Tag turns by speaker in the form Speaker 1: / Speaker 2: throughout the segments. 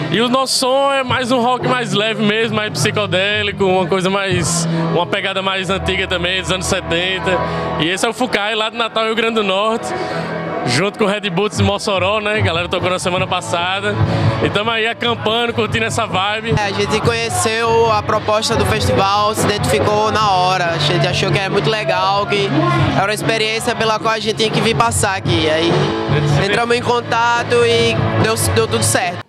Speaker 1: E o nosso som é mais um rock mais leve mesmo, mais psicodélico, uma coisa mais... uma pegada mais antiga também, dos anos 70. E esse é o Fukai, lá do Natal, Rio Grande do Norte, junto com o Red Boots de Mossoró, né? A galera tocou na semana passada. E estamos aí acampando, curtindo essa vibe.
Speaker 2: A gente conheceu a proposta do festival, se identificou na hora. A gente achou que era muito legal, que era uma experiência pela qual a gente tinha que vir passar aqui. Aí entramos em contato e deu tudo certo.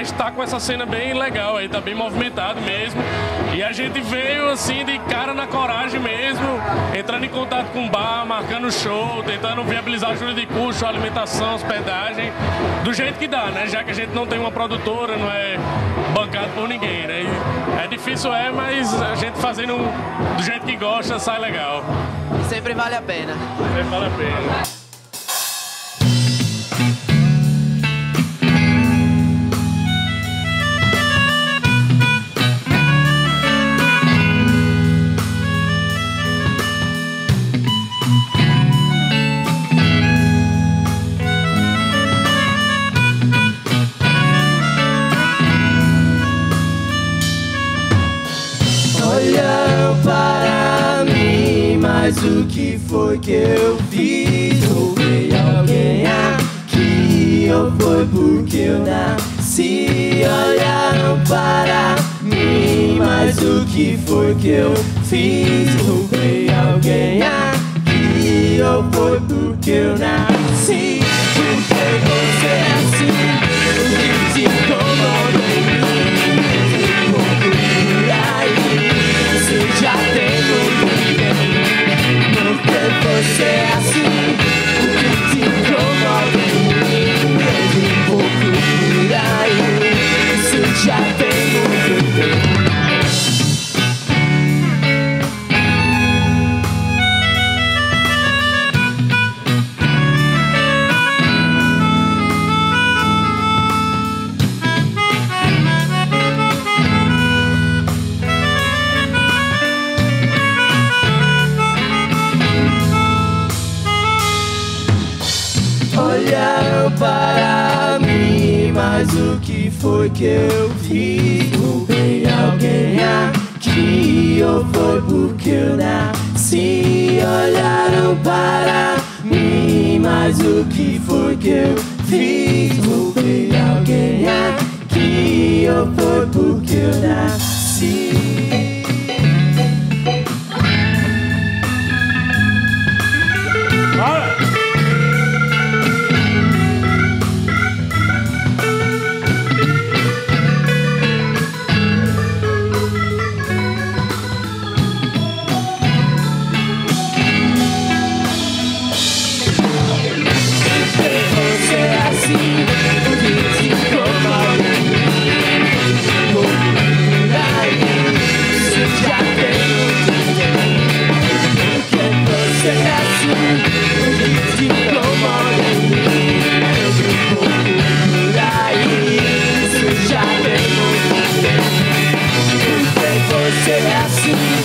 Speaker 1: mas tá com essa cena bem legal aí, tá bem movimentado mesmo. E a gente veio assim de cara na coragem mesmo, entrando em contato com o bar, marcando show, tentando viabilizar ajuda de custo, alimentação, hospedagem, do jeito que dá, né? Já que a gente não tem uma produtora, não é bancado por ninguém, né? E é difícil, mas a gente fazendo do jeito que gosta sai legal.
Speaker 2: Sempre vale a pena.
Speaker 1: Sempre vale a pena.
Speaker 3: Olham para mim, mas o que foi que eu fiz? Roubei alguém aqui, ou foi porque eu nasci? Olharam para mim, mas o que foi que eu fiz? Roubei alguém aqui, ou foi porque eu nasci? Porque você é assim, o que te incomoda em mim? Você já tem muito tempo. Porque você é assim, o que te incomoda em mim? Desde um pouco por aí. Você já tem muito tempo. Olharam para mim, mas o que foi que eu fiz? Roubei alguém aqui, ou foi porque eu nasci? Olharam para mim, mas o que foi que eu fiz? Roubei alguém aqui, ou foi porque eu nasci? Você é assim.